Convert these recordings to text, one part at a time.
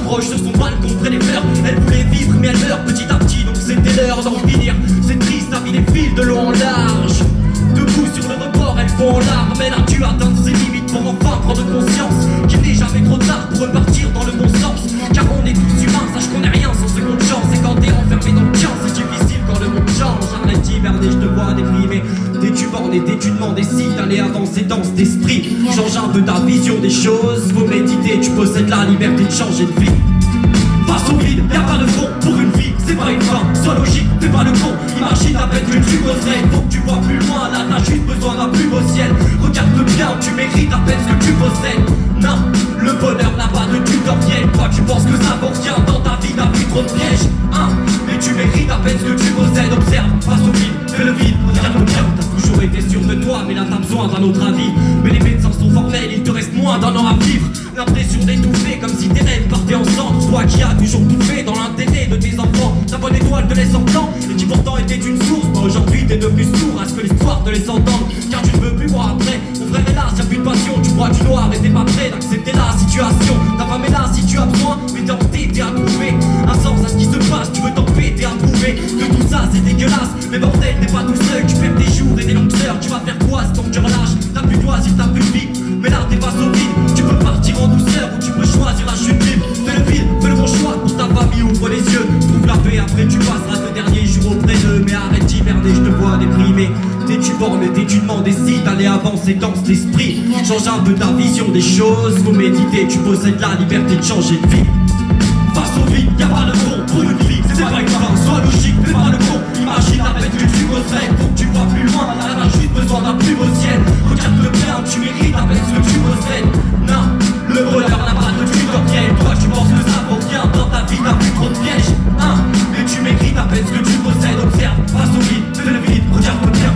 s'approche sur son balcon près des fleurs. Elle voulait vivre mais elle meurt petit à petit, donc c'était l'heure d'en finir. C'est triste, la vie défile de long en large. Debout sur le rebord, elles font en larmes. Elle a dû atteindre ses limites pour enfin prendre conscience qu'il n'est jamais trop tard pour repartir dans le bon sens. Car on est tous humains, sache qu'on n'est rien sans seconde chance. Et quand t'es enfermé dans le tien, c'est difficile quand le monde change. Arrête d'hiberner, je te vois déprimé. T'es-tu borné, t'es-tu demandé si d'aller avancer dans cet esprit. Change un peu ta vision des choses. Faut méditer, tu possèdes la liberté de changer de vie. Face au vide, y'a pas de fond pour une vie, c'est pas une fin. Sois logique, fais pas le con. Imagine à peine que tu causerais. Faut que tu vois plus loin, là t'as juste besoin d'un plus beau ciel. Regarde bien, tu mérites à peine ce que tu possèdes. Non, le bonheur n'a pas de tutoriel. Toi tu penses que ça vaut rien dans ta vie, t'as vu trop de pièges. Hein, mais tu mérites à peine ce que tu possèdes. Observe, face au vide, fais le vide, regarde bien. T'as toujours été sûr de toi, mais là t'as besoin d'un autre avis. Mais les médecins sont formels, il te reste moins d'un an à vivre. L'impression d'étouffer comme si tes rêves partaient ensemble. Toi qui as toujours tout fait dans l'intérêt de tes enfants. Ta bonne étoile te laisse en blanc et qui pourtant était une source. Bah aujourd'hui t'es devenu sourd à ce que l'histoire te laisse entendre. Car tu ne veux plus voir après. Mon frère est là, y'a plus de passion. Tu vois du noir et t'es pas prêt d'accepter la situation. Ta femme est là si tu as besoin, mais t'es entêté à trouver un sens à ce qui se passe. Tu veux t'en péter à prouver que tout ça c'est dégueulasse. Mais bordel, t'es pas tout seul, tu perds tes jours et tes longues heures. Tu vas faire quoi si ton cœur lâche? T'as plus d'oisir, t'as plus de vie. Mais là t'es face au vide. Tu peux partir en douceur ou tu peux choisir la chute libre. Fais le vide, fais le bon choix pour ta famille, ouvre les yeux. Trouve la paix, après tu passeras tes derniers jours auprès d'eux. Mais arrête d'hiberner, je te vois déprimé. T'es-tu borné, t'es-tu demandé si d'aller avancer dans cet esprit. Change un peu ta vision des choses. Faut méditer, tu possèdes la liberté de changer de vie. Face au vide, y'a pas de fond pour une vie, c'est pas une fin. Sois logique, fais pas le con. Imagine à peine que tu causerais. Faut que tu vois plus loin, là t'as juste besoin d'un plus beau ciel. Regarde-le bien, tu mérites à peine ce que tu possèdes. Non, le bonheur n'a pas de tutoriel. Toi tu penses que ça vaut rien dans ta vie, t'as plus trop de pièges. Hein, mais tu mérites à peine ce que tu possèdes. Observe, face au vide, fais le vide, regarde bien.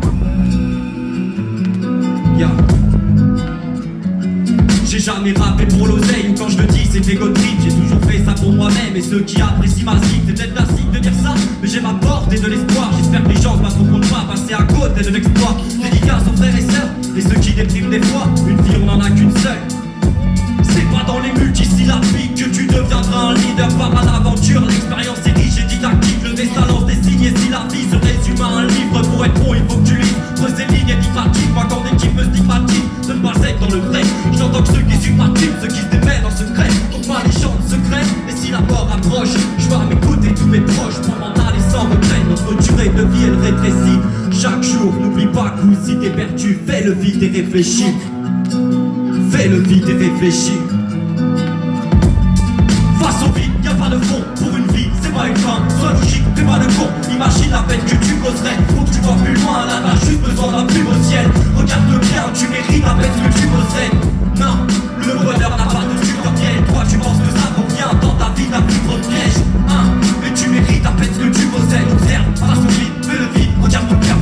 J'ai jamais rappé pour l'oseille, ou quand je le dis c'est égo trip. J'ai toujours fait ça pour moi-même et ceux qui apprécient ma zik. C'est peut-être classique de dire ça, mais j'ai ma porte et de l'espoir. J'espère que les gens se battront pas passer à côté de l'exploit. Dédicace aux frères et sœurs et ceux qui dépriment des fois. Une vie on en a qu'une seule. C'est pas dans les multisyllabiques que tu deviendras un leader. Pas mal d'aventure, l'expérience est riche et didactique. Le destin lance des signes et si la vie se résume à un livre, pour être bon il faut que tu lises entre ces lignes énigmatiques. Moi quand l'équipe me stigmatise de ne pas être dans le vrai, j'entends que ceux qui supportent, ceux qui se démènent en secret. Donc moi les chants secrets, et si la mort approche, je vais m'écouter tous mes proches pour m'en aller sans regret. Notre durée de vie elle rétrécit chaque jour. N'oublie pas que si t'es perdu, fais le vide et réfléchis. Fais le vide et réfléchis. Face au vide, y'a pas de fond pour une vie, c'est pas une fin. Sois logique, fais pas le con. Imagine à peine que tu causerais. Faut que tu vois plus loin, là t'as juste besoin d'un plus beau ciel. Regarde-le bien, tu mérites à peine ce que tu possèdes. Non, le bonheur n'a pas de tutoriel. Toi tu penses que ça vaut rien dans ta vie, t'as plus trop de pièges. Hein, mais tu mérites à peine ce que tu possèdes. Observe, face au vide, fais le vide, regarde-le bien.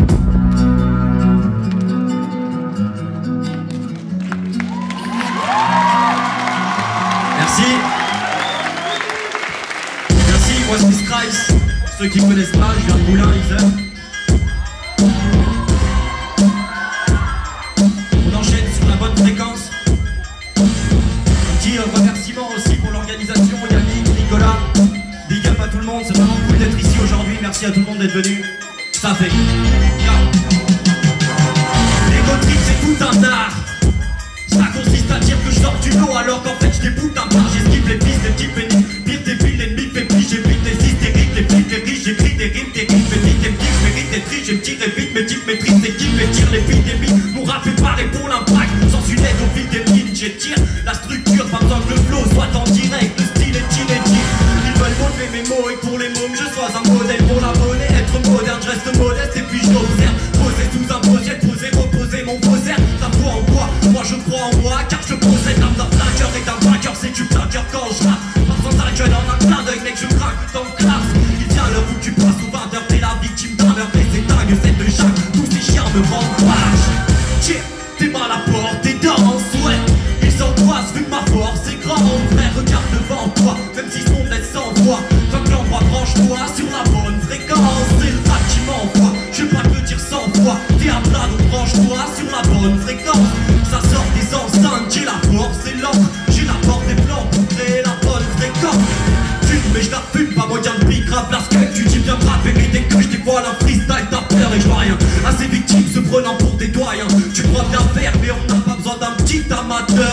Merci. Merci, moi c'est Scrice. Ceux qui connaissent pas, je viens de Moulins, Isère. On enchaîne sur la bonne fréquence. Petit remerciement aussi pour l'organisation, Yannick, Nicolas. Big up à tout le monde, c'est vraiment cool d'être ici aujourd'hui. Merci à tout le monde d'être venu. Ça fait. L'ego trip c'est tout un art. Ça consiste à dire que je sors du lot alors qu'en fait je déboute un bar. J'esquive les pistes des types pénibles. Pire des villes, l'ennemi fait pli. J'évite les hystériques, les flics, les riches. J'écris des rimes terribles, mes vies, des pics. Je mérite des tris, je me tire vite. Mes types maîtrisent l'équipe et tire l'épidémie. Mon rap est paré pour l'impact. Sans une aide au fil des mines, j'étire la structure. Pas besoin que le flow soit en direct. Le style est inédit. Ils veulent modeler mes mots et pour les mômes je sois un modèle pour la monnaie. Être moderne, je reste modeste et puis j'observe. Poser sous un projet, poser, reposer mon poser. Ta foi en quoi? Moi je crois en moi car je possède l'âme d'un vainqueur et d'un vainqueur c'est du vainqueur quand je rappe. Pas sans un jeune en un clin d'œil mec je craque dans le classe. Il vient l'heure où tu passes au 20h, t'es la victime d'un meurtre et c'est dingue cette de Jacques. Tous ces chiens me rendent rage. Tiens, t'es mal à la porte et danse, ouais. Ils s'angoissent vu que ma force est grande. Frère regarde devant toi, même si ce monde laisse sans voix. Comme l'endroit branche-toi sur la bonne fréquence. C'est le rap qui m'envoie, je vais pas te le dire 100 fois. T'es à plat donc branche-toi sur la bonne fréquence. Ça sort des enceintes, j'ai la force et l'encre. J'ai la porte des plans pour créer la bonne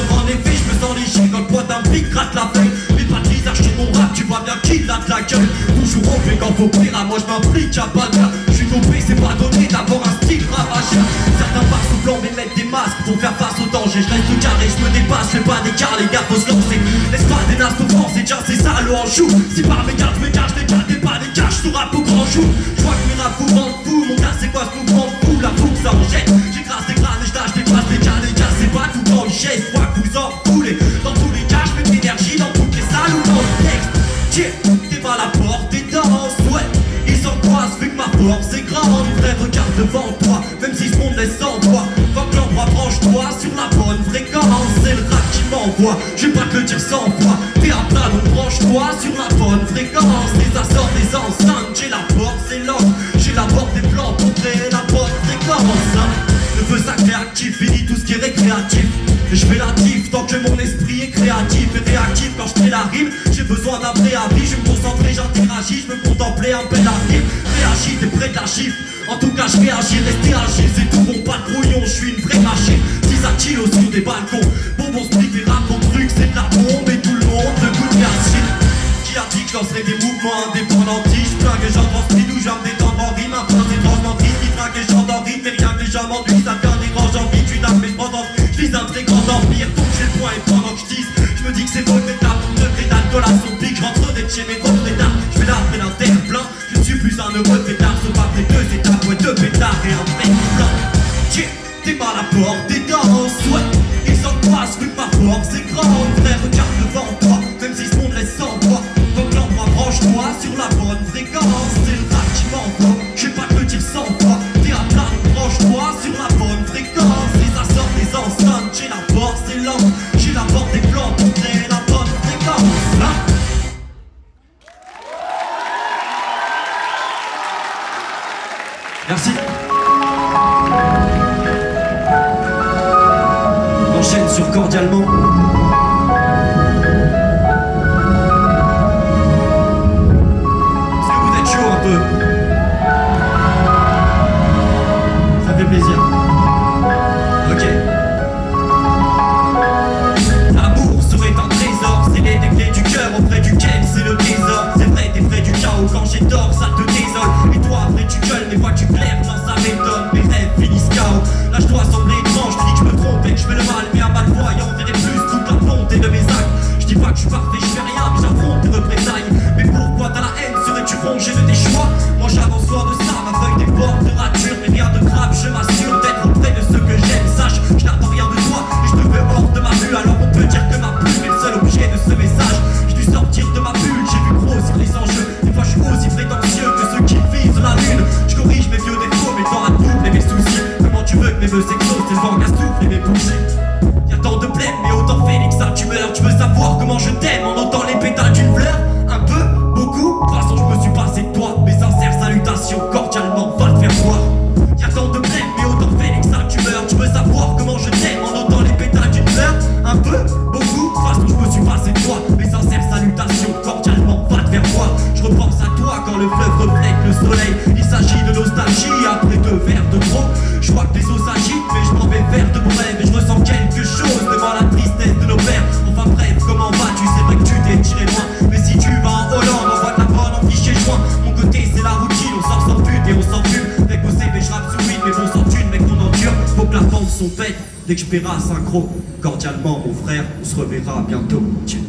En effet, je me sens léger quand le poids d'un brick gratte la feuille. Mais pas de visage sur mon rap, tu vois bien qu'il a de la gueule. Toujours on fait quand faut pire, à moi je m'implique à pas de. Je suis dopé, c'est pas donné d'avoir un style ravageur. Certains passent au blanc mais mettent des masques pour faire face au danger. Je reste carré, je me dépasse, je fais pas d'écart, les gars faut se lancer. Laisse pas des nasses au France, c'est déjà c'est ça l'eau en chou. Si par mes gars je me cache, les gars t'es pas des caches sous rap au grand jour. Je vois que mes rap vous rendent fou, mon gars c'est quoi ce mouvement de fou? La fougue ça en jette, j'écrase des crânes et je lâche des phrases. Les gars c'est pas tout dans le geste, je vois que vous en foulez. Dans tous les cas je mets de l'énergie dans toutes les salles ou dans le texte. Tiens, t'es mal à la porte et danse, ouais. Ils s'angoissent vu que ma force est grande. Frère regarde devant toi, même si ce monde laisse sans voix. Quand l'endroit branche-toi sur la bonne fréquence. C'est le rap qui m'envoie, je vais pas te le dire sans foi. T'es à plat donc branche-toi sur la bonne fréquence. Les assorts des enceintes, j'ai la force et l'ordre. J'ai la porte des plans pour créer la bonne fréquence, hein. Le feu sacré actif, fini tout ce qui est récréatif. Et je fais la tif tant que mon esprit est créatif et réactif. Quand je fais la rime, j'ai besoin d'un vrai avis. Je vais me concentrer, j'interagis, je veux contempler un bel avenir. Réagis, t'es près de la chiffre. En tout cas, je réagis, restez agile, c'est tout bon, pas de brouillon, je suis une vraie machine. 6 à kilos sur des balcons. Bonbon split et rap, mon truc, c'est de la bombe. Et tout le monde le goût de acide. Qui a dit que je lancerai des mouvements indépendantistes? Flingue et j'entends speed où je vais me détendre en rime. Un point d'étrangement triste qui traque et chante en rythme. Mais rien que les gens m'enduisent, ça fait un dérange envie. Tu n'as fait pendant. Je vise un très grand empire, donc j'ai le point et pendant que je dise, je me dis que c'est faux, que t'as mon degré d'alcool à son pic. Je rentre de chez mes refrains d'art, je fais la après d'un terre plein. Je ne suis plus un heureux pétard, sauf après 2 étapes, ouais 2 pétards et un mec plein. Tiens, t'es mal à la porte des danses, ouais. Ils s'angoissent vu que ma force est grande. Frère, regarde devant toi, même si ce monde laisse sans voix. Donc l'endroit branche-toi sur la bonne fréquence. C'est le rap qui m'envoie, je vais pas te le dire sans foi. T'es à plat, donc branche-toi sur la bonne fréquence. Les assorts des enceintes, j'ai la force et l'ordre. J'ai la porte des plans pour créer la bonne fréquence, hein. Merci. On enchaîne sur Cordialement. Est-ce que vous êtes chaud un peu? Ça fait plaisir. Ok. L'amour serait un trésor, c'est les clés du cœur auprès duquel c'est le trésor. C'est vrai, t'es près du chaos quand j'ai tort, ça te désole. Et toi après tu gueules, mais fois tu claires, non ça m'étonne. Mes rêves finissent chaos, là je dois sembler étrange. Je dis que je me trompe et que je fais le mal, mais un malvoyant verrait plus toute la bonté de mes actes. Je dis pas que je suis parfait, je fais rien, mais j'affronte tes représailles. Mais pourquoi t'as la haine, serais-tu rongé de tes choix? Moi j'avance loin de ça, ma feuille des portes de rature. Mais rien de grave, je m'assure d'être auprès de ceux que j'aime. Sache, je n'attends rien de toi, et je te veux hors de ma vue. Alors on peut dire que ma plume est le seul objet de ce message. J'ai dû sortir de ma bulle, j'ai vu grossir les enjeux. Des fois je suis aussi prétentieux que ceux qui visent la lune. Je corrige mes vieux défauts, mes temps à double et mes soucis. Comment tu veux que mes vœux s'exaucent, c'est le vent qu'à souffle et mes bougies. Y'a tant de blême, mais autant Félix, ça tu meurs. Tu veux savoir comment je t'aime en entendant les pétales d'une fleur? Un peu, beaucoup, de toute façon je me suis passé de toi. Mes sincères salutations, cordialement, va te faire voir. Y'a tant de blême, mais autant Félix, ça tu meurs. Tu veux savoir comment je t'aime en entendant les pétales d'une fleur? Un peu, beaucoup, de toute façon je me suis passé de toi. Mes sincères salutations, cordialement, va te faire voir. Je repense à toi quand le fleuve reflète le soleil. Il s'agit de nostalgie après 2 verres de trop. Je vois que les eaux s'agitent, mais je m'en vais vers de brèves. Et je ressens quelque chose devant la tristesse de nos pères. Enfin bref, comment vas-tu? C'est vrai que tu t'es tiré loin. Mais si tu vas en Hollande, envoie de la bonne en fichier joint. Mon côté c'est la routine, on sort sans pute et on s'en fume. Avec au CB je rappe sous vide, mais bon sans thune, mec on endure. Faut que la pente son pète, dès que je paierai à synchro. Cordialement mon frère, on se reverra bientôt. Tiens.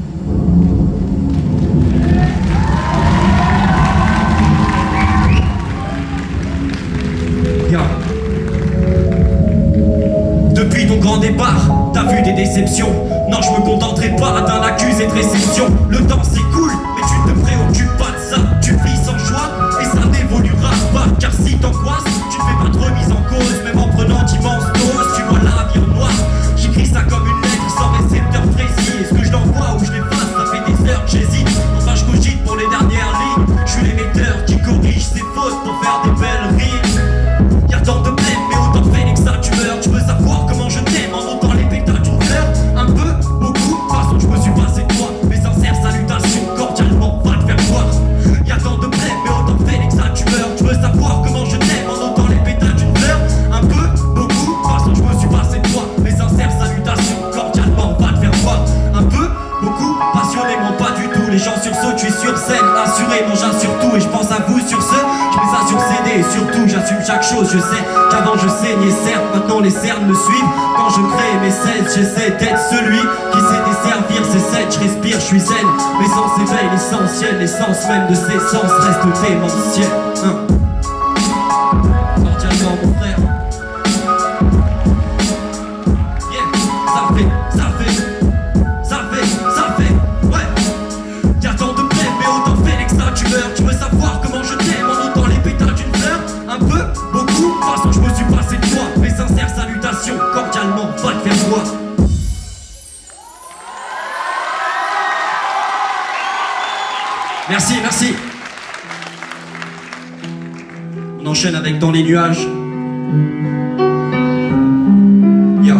Depuis ton grand départ, t'as vu des déceptions. Non, je me contenterai pas d'un accusé de réception. Le temps s'écoule, mais tu ne te préoccupes pas de ça. Tu vis sans joie, et ça n'évoluera pas. Car si t'angoisses, tu ne fais pas de remise en cause. Même en prenant d'immenses doses, tu vois la vie en noir. J'écris ça comme une lettre sans récepteur précis. Est-ce que je l'envoie ou je l'efface? Ça fait des heures que j'hésite. Enfin je cogite pour les dernières lignes. Je suis l'émetteur qui corrige ses fautes pour faire des belles rimes. Y'a tant de blême, mais autant Félix, ça tu meurs. Tu veux savoir comment je t'aime en entendant les pétales d'une fleur? Un peu, beaucoup, de toute façon je me suis passé de toi. Mes sincères salutations, cordialement, va te faire voir. Y'a tant de blême, mais autant Félix, ça tu meurs. Tu veux savoir comment je t'aime en entendant les pétales d'une fleur? Un peu, beaucoup, de toute gens sursautent, je suis sur scène, assurément j'assure tout et je pense à vous sur ce. Je mets ça sur CD et surtout j'assume chaque chose. Je sais qu'avant je saignais certes, maintenant les cernes me suivent. Quand je crée mes scènes, j'essaie d'être celui qui sait desservir ses scènes. Je respire, je suis zen, mes sens éveillent l'essentiel. L'essence même de ces sens reste démentiel. Cordialement mon frère. Tu veux savoir comment je t'aime en notant les pétales d'une fleur? Un peu, beaucoup, de toute façon je me suis passé de toi. Mes sincères salutations, cordialement, va te faire voir. Merci, merci. On enchaîne avec Dans les nuages. Yo.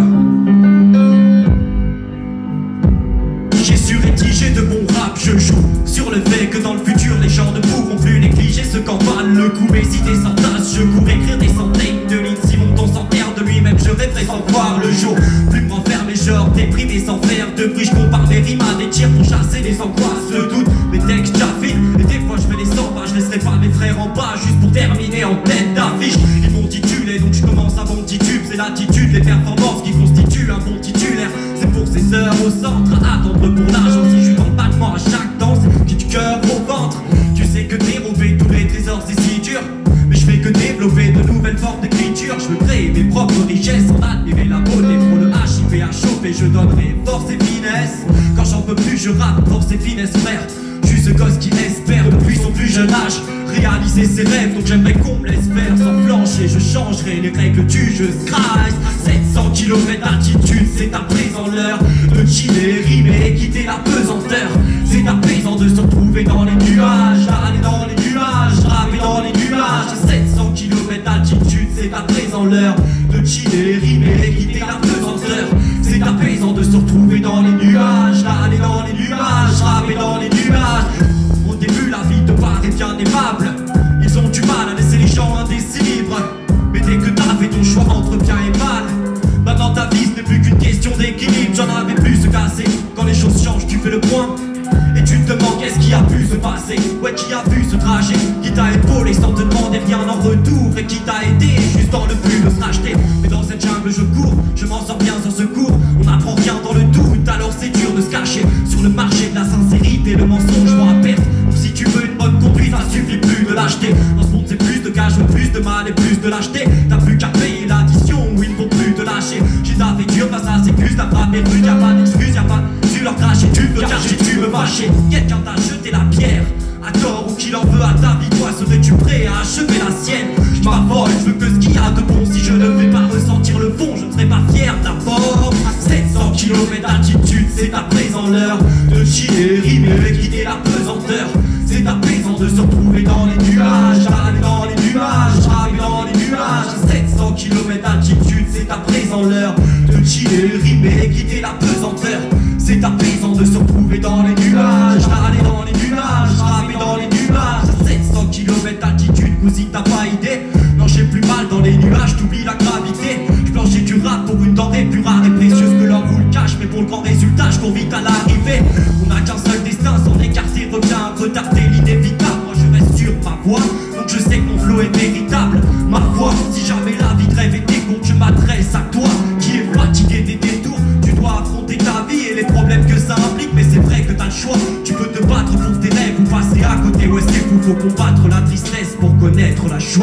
J'ai su rédiger de bon rap, je joue sur le fait que dans le futur les gens ne pourront plus négliger ce qu'en valent le coup. Mes idées s'entassent, je cours écrire des centaines de lignes. Si mon ton s'enterre de lui-même, je rêverai sans voir le jour. Plus me renfermer, genre déprimé sans faire de bruit. Je compare mes rimes à des tirs pour chasser les angoisses, le doute. Mes textes j'affine, et des fois je fais les 100 pas. Je laisserai pas mes frères en bas juste pour terminer en tête d'affiche. Ils m'ont titulé donc je commence à mon titube. C'est l'attitude, les performances qui constituent un bon titulaire. C'est pour ces heures au centre à attendre pour l'argent. Si je suis dans le battement à chaque danse, j'ai du cœur au ventre. Tu sais que dérober tous les trésors c'est si dur, mais je fais que développer de nouvelles formes d'écriture. Je veux créer mes propres richesses en admirer la beauté. Pour le HIV à chauffer, je donnerai force et finesse. Quand j'en peux plus, je rappe force et finesse, frère. Je suis ce gosse qui espère depuis son plus jeune âge réaliser ses rêves, donc j'aimerais qu'on me laisse faire sans flancher. Je changerai les règles du jeu Scratch. 700 km d'altitude, c'est à présent l'heure de chiller, rimer, quitter la pesanteur. C'est apaisant de se retrouver dans les nuages, aller dans les nuages, rapper dans les nuages. 700 km d'altitude, c'est à présent l'heure de chiller, rimer, quitter la pesanteur. C'est apaisant de se retrouver dans les nuages, aller dans les nuages, rapper dans les nuages. Au début la vie te paraît bien aimable, ils ont du mal à laisser les gens indécis libres. Mais dès que t'as fait ton choix entre bien et mal, maintenant ta vie ce n'est plus qu'une question d'équilibre. J'en avais plus se casser, quand les choses changent tu fais le point et tu te demandes qu'est-ce qui a pu se passer. Ouais, qui a vu ce trajet, qui t'a épaulé sans te demander rien en retour, et qui t'a aidé juste dans le but de se racheter. Mais dans cette jungle je cours, je m'en sors bien sans secours. On n'apprend rien dans le doute, alors c'est dur de se cacher. Sur le marché de la sincérité, le mensonge va à perte. Donc si tu veux une bonne conduite, ça suffit plus de l'acheter. Dans ce monde c'est plus de gage, plus de mal et plus de lâcheté. T'as plus qu'à payer l'addition, ou il ne faut plus te lâcher. J'ai taffé dur face à ces culs, t'as frappé rude, y'a pas d'excuse, y'a pas tu leur craches et tu veux cacher, tu veux vacher. Quelqu'un t'a jeté la pierre, à tort ou qu'il en veut à ta vie, toi serais-tu prêt à achever la sienne? Je m'affole, je veux que ce qu'il y a de bon. Si je ne vais pas ressentir le fond, je ne serai pas fier d'abord. 700 km d'altitude, c'est à présent l'heure de chiller, rimer et quitter la pesanteur. C'est apaisant de se retrouver dans les nuages, aller dans les nuages, rapper dans les nuages. 700 km d'altitude, c'est à présent l'heure de chiller, rimer et quitter la pesanteur. C'est apaisant de se retrouver dans les nuages, aller dans les nuages, rapper dans les nuages. 700 km d'altitude, si t'as pas idée. Non, j'ai plus mal dans les nuages, t'oublies la gravité. Je planchais du rap pour une denrée plus rare et précieuse que l'or vous le cache. Mais pour le grand résultat, je cours vite à l'arrivée. On n'a qu'un seul destin, s'en écarter revient retarder l'inévitable. Moi je reste sur ma voie, donc je sais que mon flow est véritable. Ma foi, si jamais la vie de rêve était courte, je m'adresse à toi qui est fatigué des détours. Tu dois affronter ta vie et les problèmes que ça implique. Mais c'est vrai que t'as le choix, tu peux te battre pour tes rêves ou passer à côté. Ouais c'est fou, faut combattre la tristesse pour connaître la joie.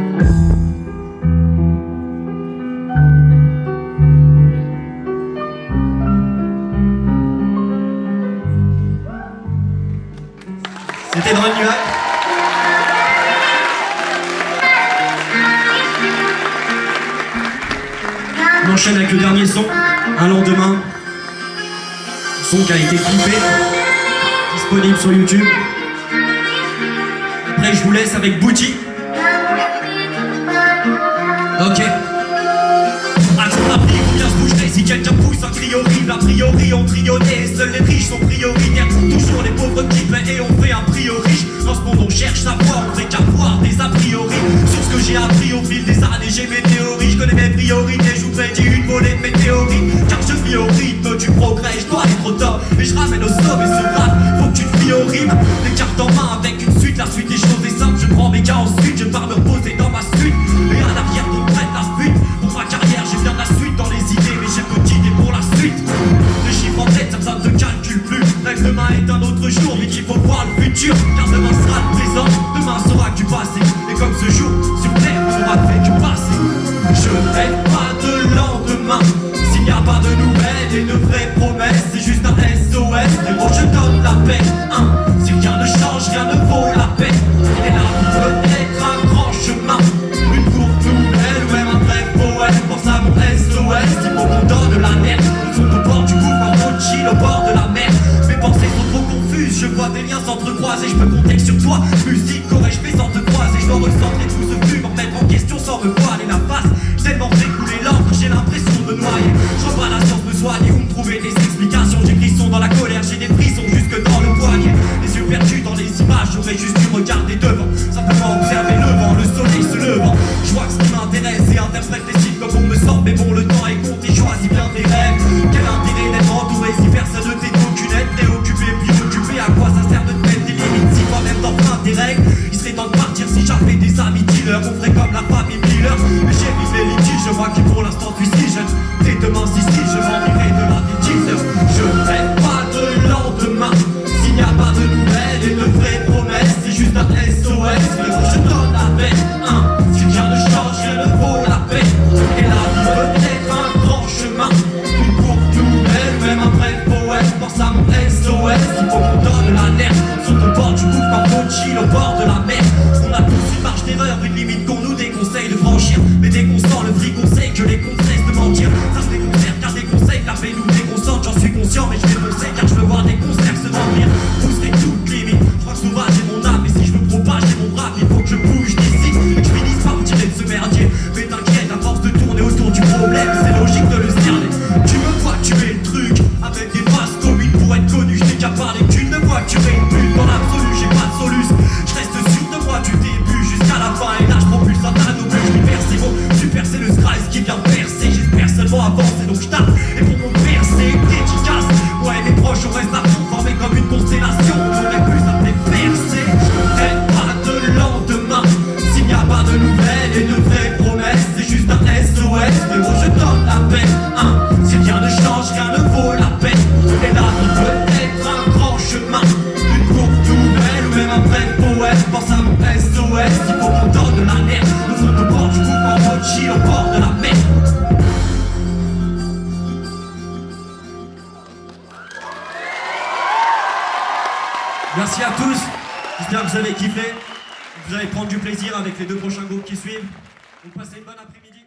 C'était dans le nuage. On enchaîne avec le dernier son, Un lendemain. Son qui a été clippé, disponible sur YouTube. Après je vous laisse avec Bouti. Ok. Attends la vie, combien se bougerait si quelqu'un pousse un cri horrible. A priori on trionnait, seuls les riches sont prioritaires. Toujours les pauvres qui paient et on fait un priori. Dans ce monde on cherche savoir, on fait qu'avoir des a priori. Sur ce que j'ai appris au fil des années, j'ai mes théories. Je connais mes priorités, je vous prédis une volée de mes théories. Car je vis au rythme du progrès, je dois être au top. Et je ramène au stop et ce rap, faut que tu te fies au les cas ensuite, je pars me reposer dans ma suite. Et à l'arrière donc prête la fuite. Pour ma carrière j'ai bien la suite dans les idées, mais j'ai petite idée pour la suite. Les chiffres en tête ça ne se calcule plus. Rêve demain est un autre jour, mais qu'il faut voir le futur. Car demain sera le présent, demain sera que du passé. Et comme ce jour sur terre n'aura fait que passer. Je rêve pas de lendemain s'il n'y a pas de nouvelles et de vraies promesses. C'est juste un SOS, frérot je donne la paix. Si rien ne change, rien ne vaut la peine. Et la vie peut être un grand chemin, une courte nouvelle ou même un bref poème. Pense à mon SOS, il faut qu'on donne l'alerte. Nous sommes au bord du gouffre, en road chill au bord de la mer. Mes pensées sont trop confuses, je vois des liens s'entrecroiser. Je peux compter que sur toi, musique qu'aurais-je fait sans te croiser. Je dois recentrer tout ce flux, me remettre en question sans me voiler la face. Tellement fait couler l'encre, j'ai l'impression de me noyer. Je vois pas la science me soigner ou me trouver des explications. J'ai frissons dans la colère, j'ai des frissons jusque dans le poignet. Les yeux perdus dans les images, j'aurais juste dû regarder devant. Simplement observer le vent, le soleil se levant. Je vois que ce qui m'intéresse et interprète les signes comme on me sort. Mais bon, le temps est compté, choisis bien tes rêves. Quel intérêt d'être entouré si personne ne t'est aucune aide. T'es occupé puis occupé, à quoi ça sert de te mettre des limites si toi-même t'enfreins tes règles. Il serait temps de partir si j'avais des amis dealers. On ferait comme la famille Miller. Mais j'ai vu les litiges, je vois qui pour l'instant suis si jeune. Dès demain si je m'en irai de la teaser. Je rêve pas de lendemain s'il n'y a pas de nouvelles et de vraies promesses. C'est juste un SOS, frérot je donne la peine. Si rien ne change, rien ne vaut la peine. Et la vie peut être un grand chemin, une courte nouvelle, même un bref poème. Pense à mon SOS, il faut qu'on donne l'alerte. Sur le bord du gouffre, en road chill au bord de la mer. On a tous une marge d'erreur, une limite qu'on nous déconseille de franchir. Mais dès qu'on sent le fric, on sait que les cons cessent de mentir. Ça se déconcerte car des conseils, la paix nous déconcentre. J'en suis conscient mais je vais foncer car je veux voir des concerts se remplir. Pousserai toute limite, je crois que sauvage est mon âme. Et si je veux propager mon rap, il faut que je bouge d'ici. Et que je finisse par me tirer de ce merdier. Mais t'inquiète, à force de tourner autour du problème, c'est logique de le cerner. Tu me vois tuer le truc avec des phrases communes pour être connu. Je t'ai qu'à parler que tu ne vois que tu es une pute. Dans l'absolu, j'ai pas de soluce. Je reste sûr de moi du début jusqu'à la fin. Et là je propulse un anneau bleu, je libère ces mots. Super c'est le Scryze qui vient percer. J'espère seulement avancer donc je tape. Et pour mon percer, dédicace. Moi et mes proches on reste à fond, formés comme une constellation. On aurait pu s'appeler percer. Je rêve pas de lendemain s'il n'y a pas de nouvelles et de vraies promesses. C'est juste un SOS, mais moi je donne la peine. Si rien ne change, rien ne vaut la peine. Et la vie peut être un grand chemin, une courte nouvelle ou même un bref poème. Pense à mon SOS, il faut qu'on donne l'alerte. Nous sommes au bord du gouffre, en road chill au bord de la mer. Merci à tous, j'espère que vous avez kiffé, que vous allez prendre du plaisir avec les deux prochains groupes qui suivent. Donc passez une bonne après-midi.